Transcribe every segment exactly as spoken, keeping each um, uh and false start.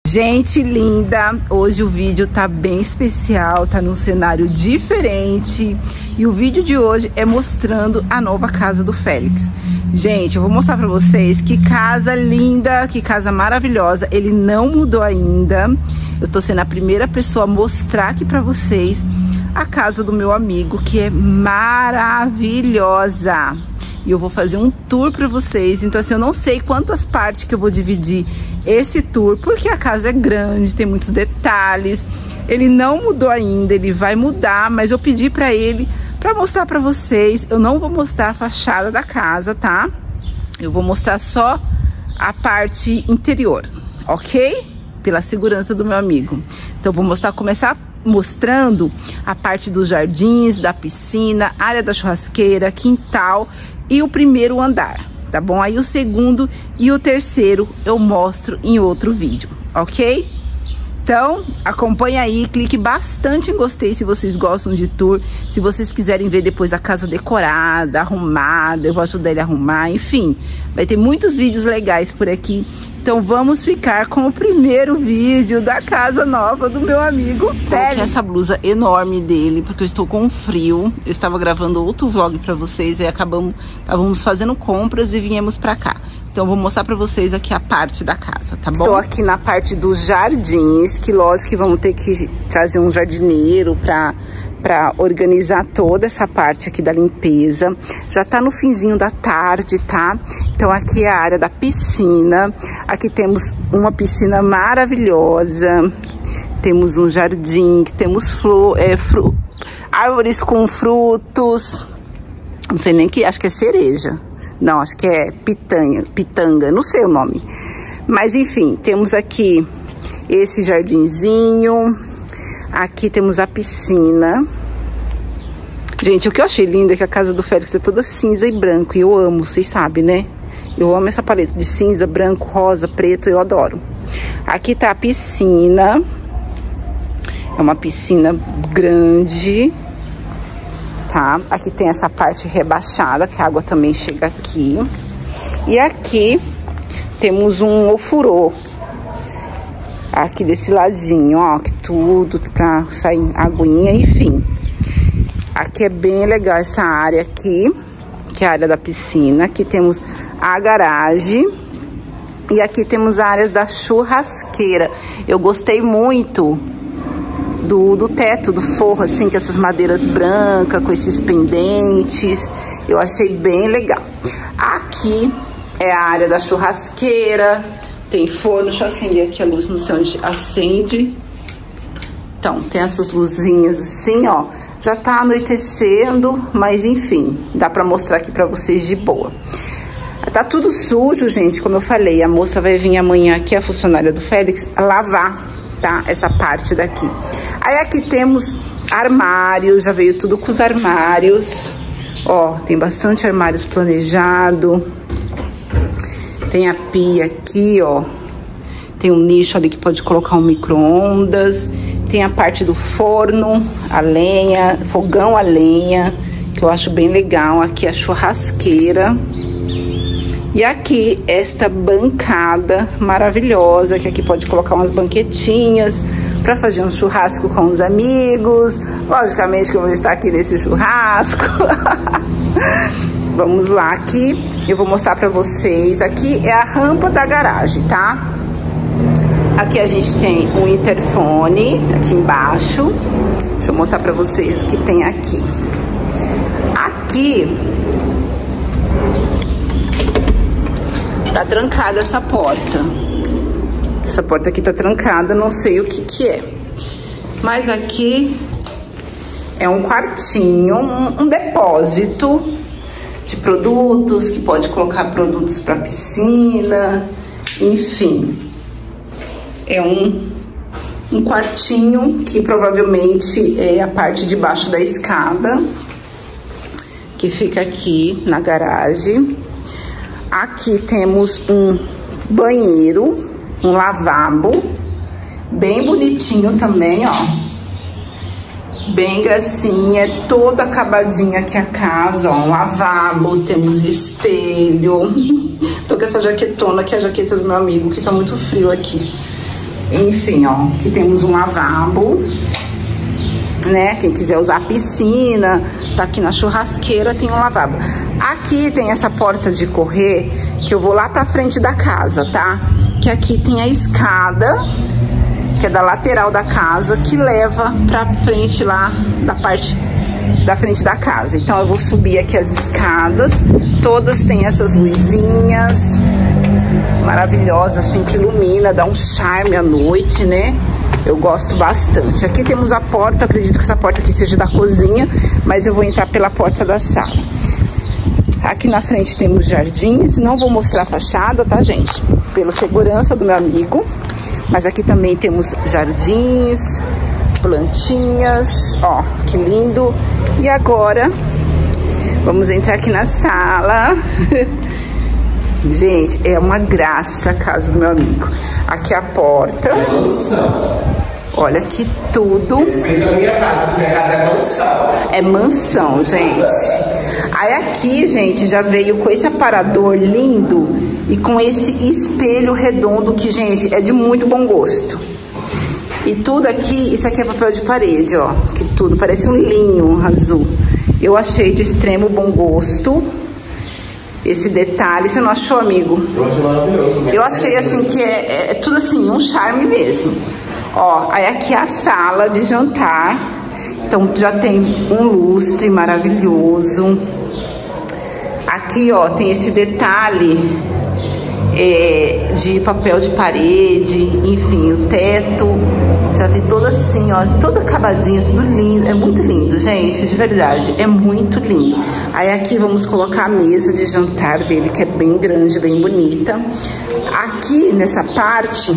Gente linda, hoje o vídeo tá bem especial, tá num cenário diferente. E o vídeo de hoje é mostrando a nova casa do Félix. Gente, eu vou mostrar pra vocês que casa linda, que casa maravilhosa. Ele não mudou ainda. Eu tô sendo a primeira pessoa a mostrar aqui pra vocês a casa do meu amigo, que é maravilhosa. E eu vou fazer um tour pra vocês. Então assim, eu não sei quantas partes que eu vou dividir esse tour, porque a casa é grande, tem muitos detalhes. Ele não mudou ainda, ele vai mudar, mas eu pedi pra ele pra mostrar pra vocês. Eu não vou mostrar a fachada da casa, tá? Eu vou mostrar só a parte interior, ok? Pela segurança do meu amigo. Então eu vou mostrar, começar mostrando a parte dos jardins, da piscina, área da churrasqueira, quintal e o primeiro andar. Tá bom? Aí o segundo e o terceiro eu mostro em outro vídeo, ok? Então, acompanha aí, clique bastante em gostei se vocês gostam de tour. Se vocês quiserem ver depois a casa decorada, arrumada, eu vou ajudar ele a arrumar, enfim. Vai ter muitos vídeos legais por aqui. Então vamos ficar com o primeiro vídeo da casa nova do meu amigo Félix. Essa blusa enorme dele, porque eu estou com frio. Eu estava gravando outro vlog pra vocês e acabamos, acabamos fazendo compras e viemos pra cá. Então eu vou mostrar pra vocês aqui a parte da casa, tá bom? Estou aqui na parte dos jardins, que lógico que vamos ter que trazer um jardineiro pra... para organizar toda essa parte aqui da limpeza. Já tá no finzinho da tarde, tá? Então aqui é a área da piscina. Aqui temos uma piscina maravilhosa. Temos um jardim, temos flor, é, fru, árvores com frutos. Não sei nem que, acho que é cereja. Não, acho que é pitanha, pitanga, não sei o nome. Mas enfim, temos aqui esse jardinzinho. Aqui temos a piscina. Gente, o que eu achei lindo é que a casa do Félix é toda cinza e branco. E eu amo, vocês sabem, né? Eu amo essa paleta de cinza, branco, rosa, preto. Eu adoro. Aqui tá a piscina. É uma piscina grande. Tá? Aqui tem essa parte rebaixada, que a água também chega aqui. E aqui temos um ofurô. Aqui desse ladinho, ó, que tudo pra sair aguinha, enfim. Aqui é bem legal essa área aqui, que é a área da piscina. Aqui temos a garagem. E aqui temos a área da churrasqueira. Eu gostei muito do, do teto, do forro, assim, com essas madeiras brancas, com esses pendentes. Eu achei bem legal. Aqui é a área da churrasqueira. Tem forno, deixa eu acender aqui a luz, não sei onde acende. Então, tem essas luzinhas assim, ó. Já tá anoitecendo, mas enfim, dá pra mostrar aqui pra vocês de boa. Tá tudo sujo, gente, como eu falei. A moça vai vir amanhã aqui, a funcionária do Félix, lavar, tá? Essa parte daqui. Aí aqui temos armários, já veio tudo com os armários. Ó, tem bastante armários planejado. Tem a pia aqui, ó. Tem um nicho ali que pode colocar um micro-ondas. Tem a parte do forno, a lenha, fogão a lenha, que eu acho bem legal. Aqui a churrasqueira. E aqui esta bancada maravilhosa, que aqui pode colocar umas banquetinhas para fazer um churrasco com os amigos. Logicamente que eu vou estar aqui nesse churrasco. Vamos lá, aqui eu vou mostrar pra vocês. Aqui é a rampa da garagem, tá? Aqui a gente tem um interfone aqui embaixo. Deixa eu mostrar pra vocês o que tem aqui. Aqui tá trancada essa porta. Essa porta aqui tá trancada, não sei o que que é. Mas aqui é um quartinho, um, um depósito de produtos, que pode colocar produtos para piscina, enfim. É um, um quartinho que provavelmente é a parte de baixo da escada, que fica aqui na garagem. Aqui temos um banheiro, um lavabo, bem bonitinho também, ó. Bem gracinha, toda acabadinha aqui a casa, ó, um lavabo, temos espelho. Tô com essa jaquetona, que é a jaqueta do meu amigo, que tá muito frio aqui. Enfim, ó, aqui temos um lavabo, né? Quem quiser usar a piscina, tá aqui na churrasqueira, tem um lavabo. Aqui tem essa porta de correr, que eu vou lá pra frente da casa, tá? Que aqui tem a escada, que é da lateral da casa, que leva pra frente lá da parte da frente da casa. Então eu vou subir aqui as escadas, todas têm essas luzinhas maravilhosas, assim, que ilumina, dá um charme à noite, né? Eu gosto bastante. Aqui temos a porta, acredito que essa porta aqui seja da cozinha, mas eu vou entrar pela porta da sala. Aqui na frente temos jardins, não vou mostrar a fachada, tá, gente? Pela segurança do meu amigo. Mas aqui também temos jardins, plantinhas, ó, que lindo. E agora, vamos entrar aqui na sala. Gente, é uma graça a casa do meu amigo. Aqui a porta. Olha que tudo. É mansão, gente. Aí aqui, gente, já veio com esse aparador lindo e com esse espelho redondo que, gente, é de muito bom gosto. E tudo aqui, isso aqui é papel de parede, ó. Que tudo, parece um linho azul. Eu achei de extremo bom gosto esse detalhe. Você não achou, amigo? Eu achei maravilhoso. Eu achei, assim, que é, é, é tudo assim, um charme mesmo. Ó, aí aqui é a sala de jantar. Então já tem um lustre maravilhoso. Aqui, ó, tem esse detalhe é, de papel de parede, enfim, o teto já tem todo assim, ó, todo acabadinho, tudo lindo. É muito lindo, gente, de verdade, é muito lindo. Aí aqui vamos colocar a mesa de jantar dele, que é bem grande, bem bonita. Aqui nessa parte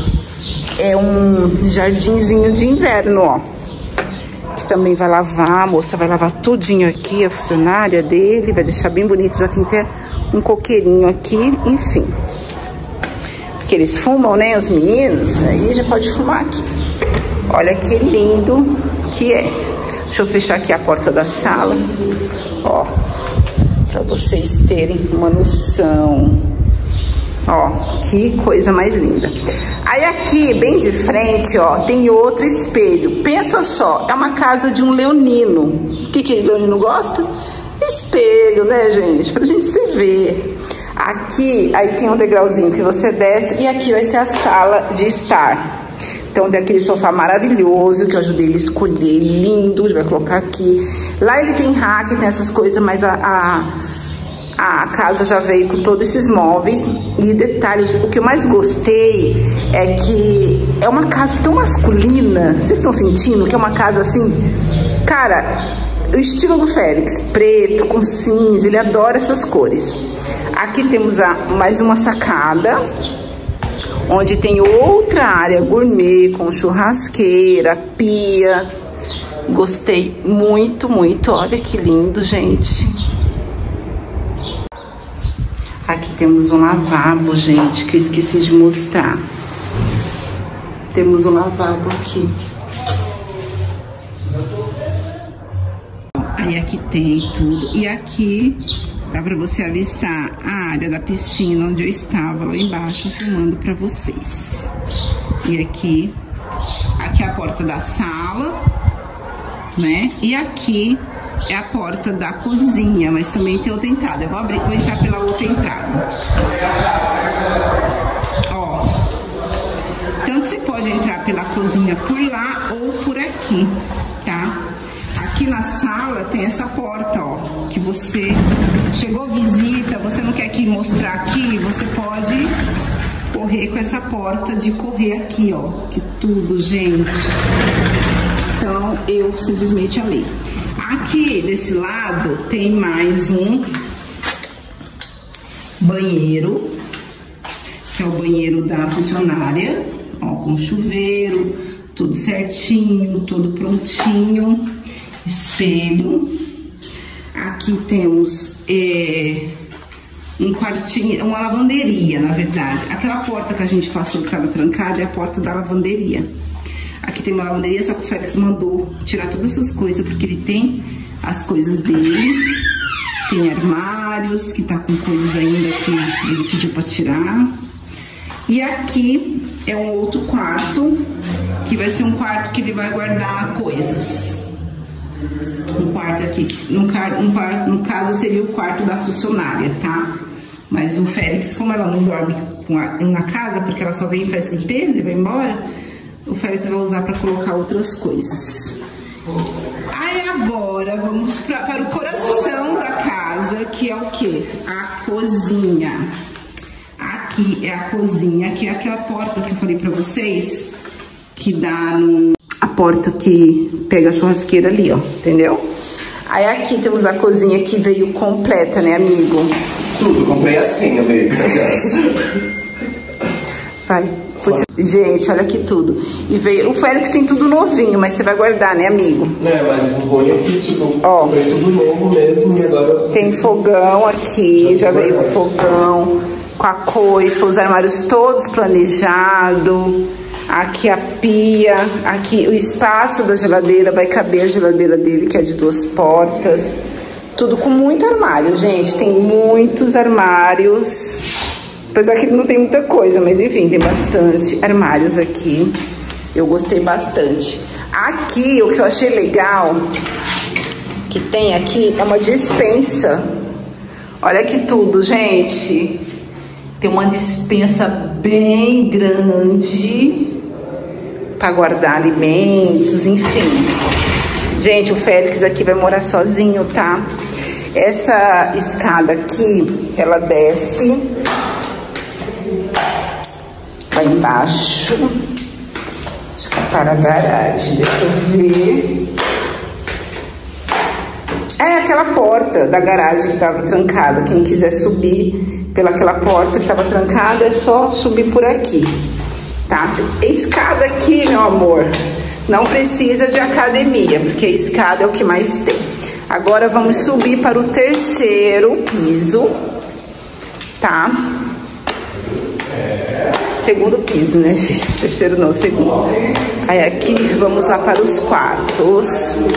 é um jardinzinho de inverno, ó, que também vai lavar, a moça vai lavar tudinho aqui, a funcionária dele, vai deixar bem bonito, já tem até um coqueirinho aqui, enfim. Porque eles fumam, né, os meninos, aí já pode fumar aqui. Olha que lindo que é. Deixa eu fechar aqui a porta da sala, ó, pra vocês terem uma noção. Ó, que coisa mais linda. Aí aqui, bem de frente, ó, tem outro espelho. Pensa só, é uma casa de um leonino. O que que leonino gosta? Espelho, né, gente? Pra gente se ver. Aqui, aí tem um degrauzinho que você desce e aqui vai ser a sala de estar. Então tem aquele sofá maravilhoso que eu ajudei ele a escolher, lindo, vai colocar aqui. Lá ele tem rack, tem essas coisas, mas a... a A casa já veio com todos esses móveis. E detalhes, o que eu mais gostei é que é uma casa tão masculina. Vocês estão sentindo que é uma casa assim, cara, o estilo do Félix, preto com cinza, ele adora essas cores. Aqui temos a, mais uma sacada, onde tem outra área gourmet com churrasqueira, pia. Gostei muito, muito. Olha que lindo, gente. Aqui temos um lavabo, gente, que eu esqueci de mostrar. Temos um lavabo aqui. Aí aqui tem tudo. E aqui dá pra você avistar a área da piscina onde eu estava lá embaixo filmando pra vocês. E aqui, aqui é a porta da sala, né? E aqui é a porta da cozinha, mas também tem outra entrada. Eu vou abrir, vou entrar pela outra entrada. Ó, tanto você pode entrar pela cozinha por lá ou por aqui, tá? Aqui na sala tem essa porta, ó, que você chegou visita, você não quer que mostrar aqui, você pode correr com essa porta de correr aqui, ó. Que tudo, gente. Então eu simplesmente amei. Aqui desse lado tem mais um banheiro, que é o banheiro da funcionária, ó, com chuveiro, tudo certinho, tudo prontinho, espelho. Aqui temos é, um quartinho, uma lavanderia, na verdade. Aquela porta que a gente passou que estava trancada é a porta da lavanderia. Aqui tem uma lavanderia, só que o Félix mandou tirar todas essas coisas, porque ele tem as coisas dele. Tem armários, que tá com coisas ainda que ele pediu pra tirar. E aqui é um outro quarto, que vai ser um quarto que ele vai guardar coisas. Um quarto aqui, no, um, no caso seria o quarto da funcionária, tá? Mas o Félix, como ela não dorme na casa, porque ela só vem e faz limpeza e vai embora, o Félix vai usar para colocar outras coisas. Aí agora vamos pra, para o coração da casa, que é o quê? A cozinha. Aqui é a cozinha, que é aquela porta que eu falei pra vocês, que dá no... a porta que pega a churrasqueira ali, ó, entendeu? Aí aqui temos a cozinha que veio completa, né, amigo? Tudo, comprei a senha, amigo. Vai. Gente, olha aqui tudo. E veio, o Félix tem tudo novinho, mas você vai guardar, né, amigo? É, mas o bom é que, tipo, ó, comprei tudo novo mesmo e agora... Tem fogão aqui, já veio com fogão, com a coifa, os armários todos planejados. Aqui a pia, aqui o espaço da geladeira, vai caber a geladeira dele, que é de duas portas. Tudo com muito armário, gente, tem muitos armários. Apesar que não tem muita coisa, mas enfim, tem bastante armários aqui. Eu gostei bastante. Aqui, o que eu achei legal, que tem aqui, é uma despensa. Olha que tudo, gente. Tem uma despensa bem grande para guardar alimentos, enfim. Gente, o Félix aqui vai morar sozinho, tá? Essa escada aqui, ela desce... Lá embaixo, acho que é para a garagem, deixa eu ver. É aquela porta da garagem que estava trancada. Quem quiser subir pelaquela porta que estava trancada, é só subir por aqui, tá? Escada aqui, meu amor, não precisa de academia, porque a escada é o que mais tem. Agora vamos subir para o terceiro piso, tá? Segundo piso, né, gente? Terceiro não, segundo. Aí aqui, vamos lá para os quartos.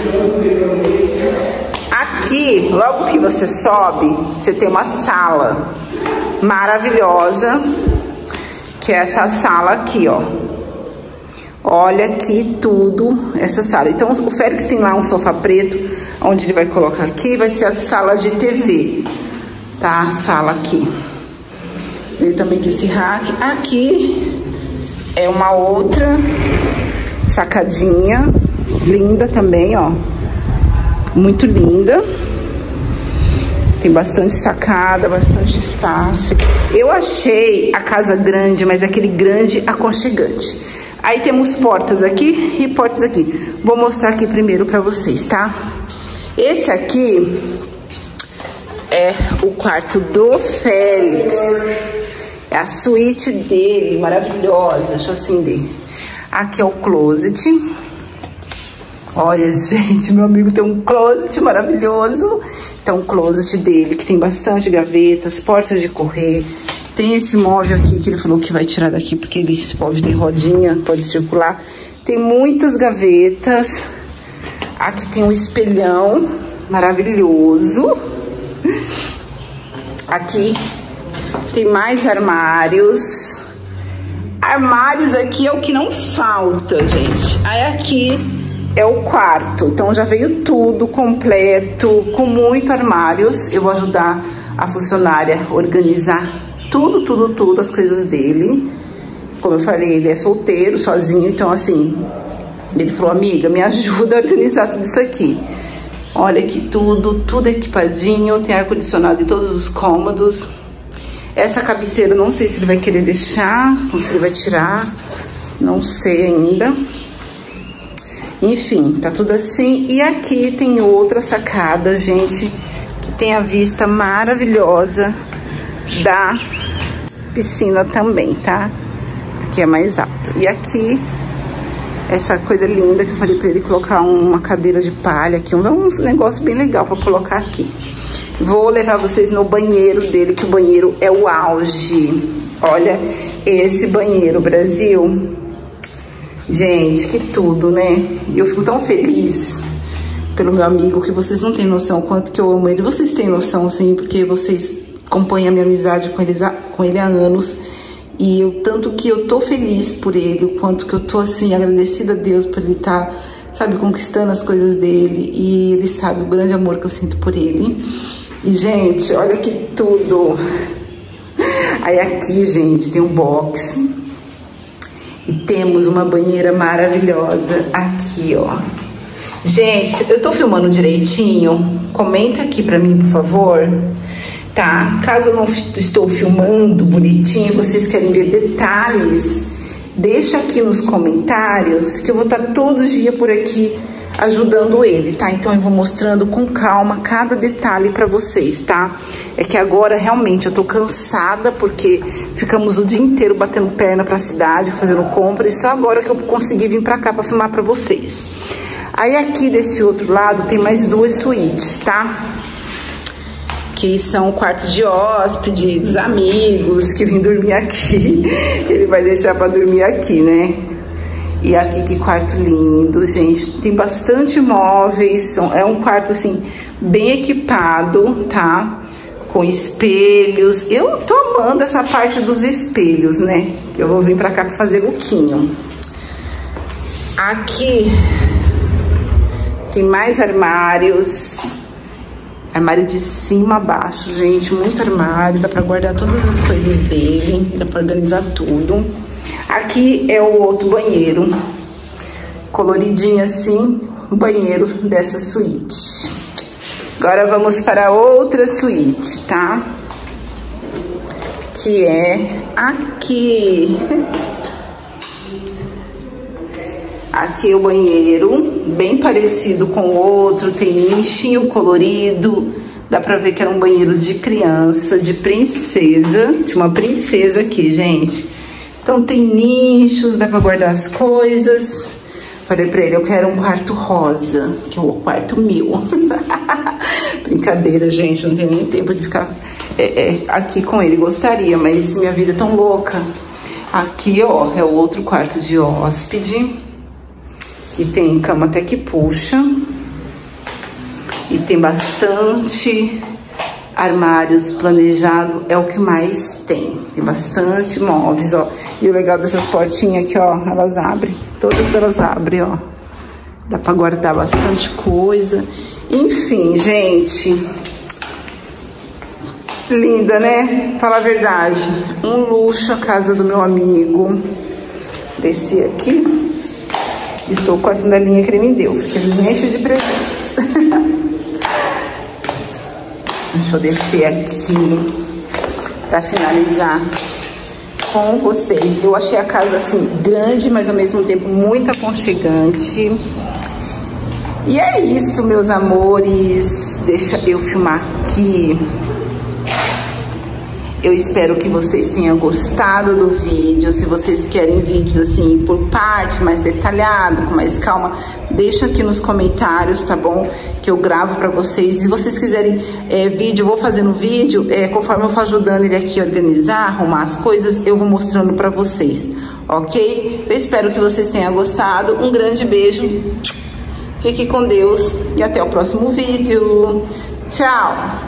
Aqui, logo que você sobe, você tem uma sala maravilhosa, que é essa sala aqui, ó. Olha aqui tudo, essa sala. Então, o Félix tem lá um sofá preto, onde ele vai colocar aqui, vai ser a sala de T V, tá? A sala aqui. Veio também desse rack. Aqui é uma outra sacadinha, linda também, ó. Muito linda. Tem bastante sacada, bastante espaço. Eu achei a casa grande, mas aquele grande aconchegante. Aí temos portas aqui e portas aqui. Vou mostrar aqui primeiro pra vocês, tá? Esse aqui é o quarto do Félix. É a suíte dele, maravilhosa. Deixa eu acender. Aqui é o closet. Olha, gente, meu amigo tem um closet maravilhoso. Então, o closet dele, que tem bastante gavetas, portas de correr. Tem esse móvel aqui que ele falou que vai tirar daqui, porque esse móvel tem rodinha, pode circular. Tem muitas gavetas. Aqui tem um espelhão maravilhoso. Aqui tem mais armários. Armários aqui é o que não falta, gente. Aí aqui é o quarto. Então já veio tudo completo, com muito armários. Eu vou ajudar a funcionária a organizar tudo, tudo, tudo, as coisas dele. Como eu falei, ele é solteiro, sozinho. Então assim, ele falou, amiga, me ajuda a organizar tudo isso aqui. Olha aqui tudo, tudo equipadinho. Tem ar-condicionado em todos os cômodos. Essa cabeceira, não sei se ele vai querer deixar, ou se ele vai tirar, não sei ainda. Enfim, tá tudo assim. E aqui tem outra sacada, gente, que tem a vista maravilhosa da piscina também, tá? Aqui é mais alto. E aqui, essa coisa linda que eu falei pra ele colocar uma cadeira de palha aqui, um negócio bem legal pra colocar aqui. Vou levar vocês no banheiro dele, que o banheiro é o auge. Olha esse banheiro, Brasil. Gente, que tudo, né? Eu fico tão feliz pelo meu amigo, que vocês não têm noção quanto que eu amo ele. Vocês têm noção, sim, porque vocês acompanham a minha amizade com ele, com ele há anos. E eu, tanto que eu tô feliz por ele, o quanto que eu tô, assim, agradecida a Deus por ele estar, sabe, conquistando as coisas dele. E ele sabe o grande amor que eu sinto por ele. E, gente, olha que tudo. Aí aqui, gente, tem um box. E temos uma banheira maravilhosa aqui, ó. Gente, eu tô filmando direitinho? Comenta aqui pra mim, por favor. Tá? Caso eu não estou filmando bonitinho, vocês querem ver detalhes, deixa aqui nos comentários que eu vou estar todo dia por aqui ajudando ele, tá? Então eu vou mostrando com calma cada detalhe pra vocês, tá? É que agora realmente eu tô cansada porque ficamos o dia inteiro batendo perna pra cidade, fazendo compra, e só agora que eu consegui vir pra cá pra filmar pra vocês. Aí aqui desse outro lado tem mais duas suítes, tá? Que são quartos de hóspede, dos amigos que vêm dormir aqui. Ele vai deixar pra dormir aqui, né? E aqui que quarto lindo, gente. Tem bastante móveis. É um quarto, assim, bem equipado, tá? Com espelhos. Eu tô amando essa parte dos espelhos, né? Eu vou vir pra cá pra fazer lookinho. Aqui tem mais armários. Armário de cima a baixo, gente. Muito armário. Dá pra guardar todas as coisas dele. Dá pra organizar tudo. Aqui é o outro banheiro, coloridinho assim, o banheiro dessa suíte. Agora vamos para outra suíte, tá? Que é aqui. Aqui é o banheiro, bem parecido com o outro, tem nichinho colorido. Dá pra ver que era um banheiro de criança, de princesa. Tinha uma princesa aqui, gente. Então tem nichos, dá pra guardar as coisas. Falei pra ele, eu quero um quarto rosa, que é o quarto meu. Brincadeira, gente, não tenho nem tempo de ficar é, é, aqui com ele. Gostaria, mas minha vida é tão louca. Aqui, ó, é o outro quarto de hóspede. E tem cama até que puxa. E tem bastante armários planejado, é o que mais tem. Tem bastante móveis, ó. E o legal dessas portinhas aqui, ó, elas abrem. Todas elas abrem, ó. Dá pra guardar bastante coisa. Enfim, gente. Linda, né? Falar a verdade. Um luxo a casa do meu amigo. Desci aqui. Estou com a sandalinha que ele me deu, porque ele me enche de presentes. Deixa eu descer aqui pra finalizar com vocês. Eu achei a casa assim grande, mas ao mesmo tempo muito aconchegante. E é isso, meus amores. Deixa eu filmar aqui. Eu espero que vocês tenham gostado do vídeo. Se vocês querem vídeos assim por parte, mais detalhado, com mais calma, deixa aqui nos comentários, tá bom? Que eu gravo pra vocês. Se vocês quiserem é, vídeo, eu vou fazendo vídeo, é, conforme eu for ajudando ele aqui a organizar, arrumar as coisas, eu vou mostrando pra vocês, ok? Eu espero que vocês tenham gostado. Um grande beijo. Fique com Deus e até o próximo vídeo. Tchau!